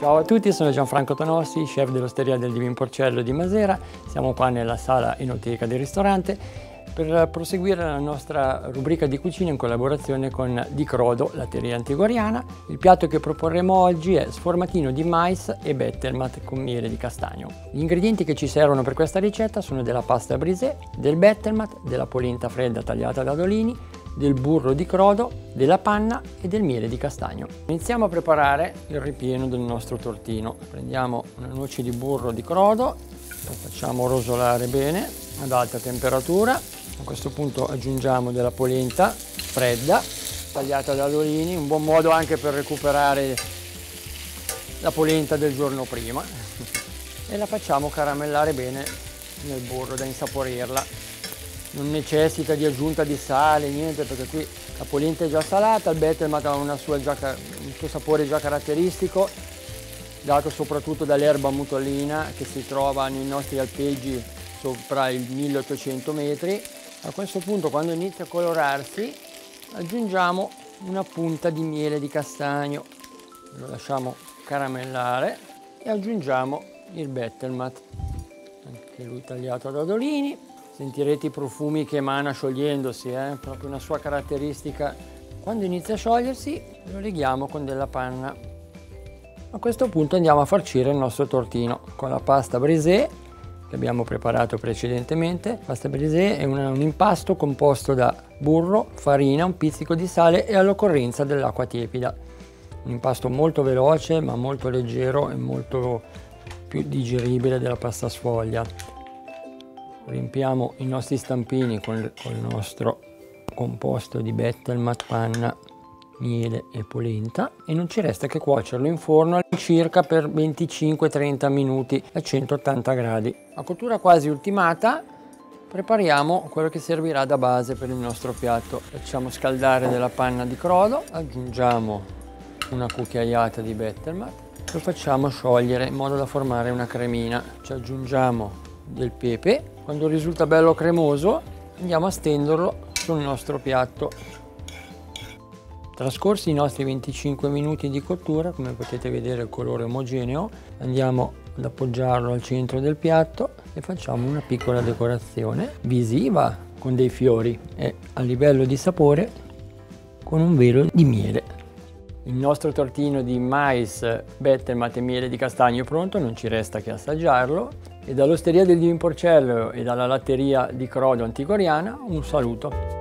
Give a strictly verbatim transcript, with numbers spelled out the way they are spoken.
Ciao a tutti, sono Gianfranco Tonossi, chef dell'Osteria del Divin Porcello di Masera. Siamo qua nella sala enoteca del ristorante per proseguire la nostra rubrica di cucina in collaborazione con Di Crodo, latteria antigoriana. Il piatto che proporremo oggi è sformatino di mais e bettelmat con miele di castagno. Gli ingredienti che ci servono per questa ricetta sono della pasta brisée, del bettelmat, della polenta fredda tagliata a dadolini, del burro di crodo, della panna e del miele di castagno. Iniziamo a preparare il ripieno del nostro tortino. Prendiamo una noce di burro di crodo, lo facciamo rosolare bene ad alta temperatura. A questo punto aggiungiamo della polenta fredda tagliata a dadolini, un buon modo anche per recuperare la polenta del giorno prima, e la facciamo caramellare bene nel burro da insaporirla. Non necessita di aggiunta di sale, niente, perché qui la polenta è già salata, il bettelmat ha una sua già, un suo sapore già caratteristico, dato soprattutto dall'erba mutollina che si trova nei nostri alpeggi sopra i milleottocento metri. A questo punto, quando inizia a colorarsi, aggiungiamo una punta di miele di castagno, lo lasciamo caramellare e aggiungiamo il bettelmat, anche lui tagliato a dadolini. Sentirete i profumi che emana sciogliendosi, eh? Proprio una sua caratteristica. Quando inizia a sciogliersi lo reghiamo con della panna. A questo punto andiamo a farcire il nostro tortino con la pasta brisée che abbiamo preparato precedentemente. La pasta brisée è una, un impasto composto da burro, farina, un pizzico di sale e all'occorrenza dell'acqua tiepida. Un impasto molto veloce ma molto leggero e molto più digeribile della pasta sfoglia. Riempiamo i nostri stampini con il, con il nostro composto di bettelmat, panna, miele e polenta e non ci resta che cuocerlo in forno circa per venticinque trenta minuti a centottanta gradi. A cottura quasi ultimata prepariamo quello che servirà da base per il nostro piatto. Facciamo scaldare della panna di crodo, aggiungiamo una cucchiaiata di bettelmat, lo facciamo sciogliere in modo da formare una cremina. Ci aggiungiamo del pepe. Quando risulta bello cremoso andiamo a stenderlo sul nostro piatto. Trascorsi i nostri venticinque minuti di cottura, come potete vedere il colore omogeneo, andiamo ad appoggiarlo al centro del piatto e facciamo una piccola decorazione visiva con dei fiori e a livello di sapore con un velo di miele. Il nostro tortino di mais, bettelmat e miele di castagno è pronto, non ci resta che assaggiarlo. E dall'Osteria del Divin Porcello e dalla latteria di Crodo antigoriana un saluto.